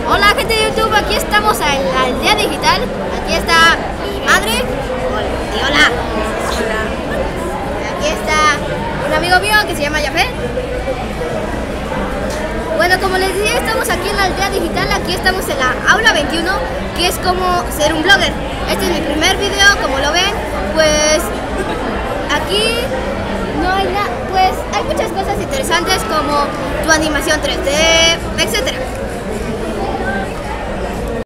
Hola gente de YouTube, aquí estamos en la aldea digital. Aquí está mi madre. Hola. Aquí está un amigo mío que se llama Jafé. Bueno, como les decía, estamos aquí en la aldea digital. Aquí estamos en la aula 21, que es como ser un blogger. Este es mi primer video, como lo ven. Pues aquí no hay nada, pues hay muchas cosas interesantes como tu animación 3D, etcétera.